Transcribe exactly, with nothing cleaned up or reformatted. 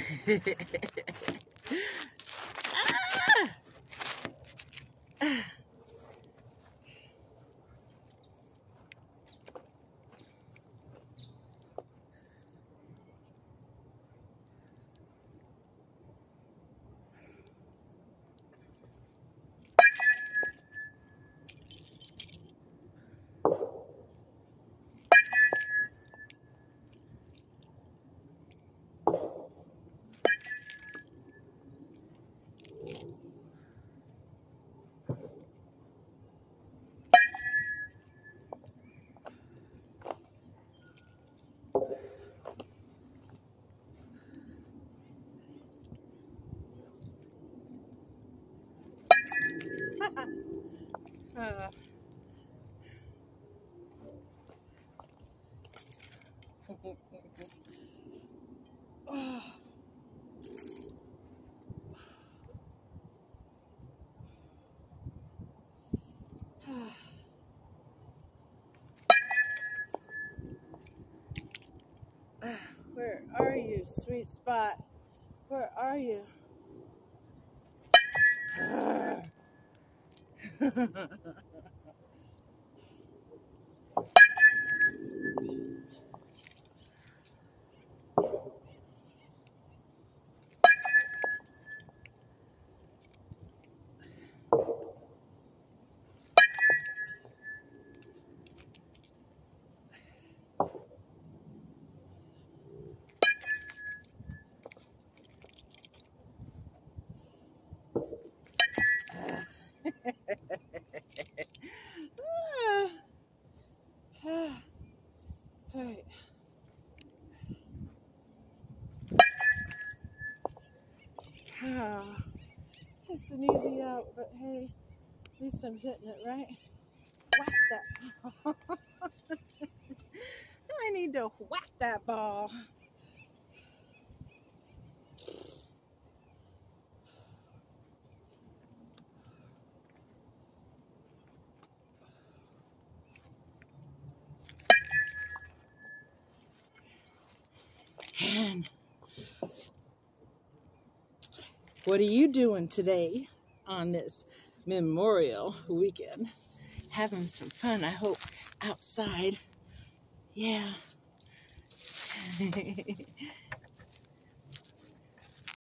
Ah! Ah! uh. Oh. Where are you, sweet spot? Where are you? All right. Ah, it's an easy out, but hey, at least I'm hitting it right. Whack that ball. I need to whack that ball. And what are you doing today on this Memorial Weekend? Having some fun, I hope, outside. Yeah.